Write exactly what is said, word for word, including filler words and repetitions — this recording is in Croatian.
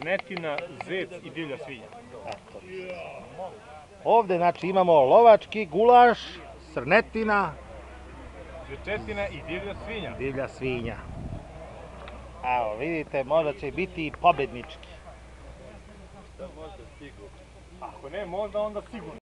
srnetina, zec i divlja svinja. Eto. Ovde znači imamo lovački gulaš, srnetina, Zečetina i divlja svinja. divlja svinja. Evo vidite, možda će biti i pobednički. Ako ne možda, onda sigurno.